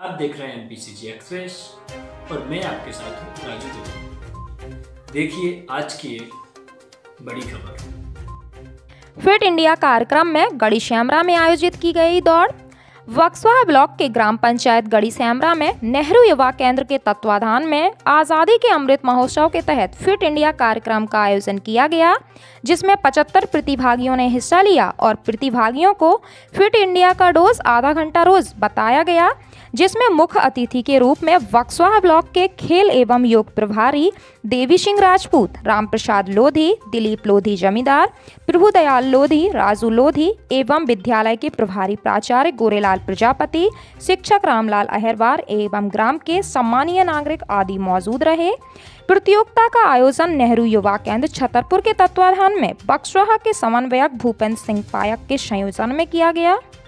आप देख रहे हैं बीसीजी एक्सप्रेस और मैं आपके साथ हूँ राजू दुबे। देखिए आज की एक बड़ी खबर। फिट इंडिया कार्यक्रम में गढ़ी श्यामरा में आयोजित की गई दौड़। बक्सवा ब्लॉक के ग्राम पंचायत गढ़ी श्यामरा में नेहरू युवा केंद्र के तत्वाधान में आज़ादी के अमृत महोत्सव के तहत फिट इंडिया कार्यक्रम का आयोजन किया गया, जिसमें 75 प्रतिभागियों ने हिस्सा लिया और प्रतिभागियों को फिट इंडिया का डोज आधा घंटा रोज बताया गया, जिसमें मुख्य अतिथि के रूप में बक्सवा ब्लॉक के खेल एवं योग प्रभारी देवी सिंह राजपूत, राम प्रसाद लोधी, दिलीप लोधी जमींदार, प्रभुदयाल लोधी, राजू लोधी एवं विद्यालय के प्रभारी प्राचार्य गोरेलाल प्रजापति, शिक्षक रामलाल अहिरवार एवं ग्राम के सम्मानीय नागरिक आदि मौजूद रहे। प्रतियोगिता का आयोजन नेहरू युवा केंद्र छतरपुर के तत्वाधान में बक्सवा के समन्वयक भूपेंद्र सिंह पायक के संयोजन में किया गया।